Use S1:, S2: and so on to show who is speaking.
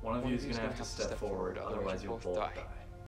S1: One of you is gonna have to step forward, otherwise you'll both die.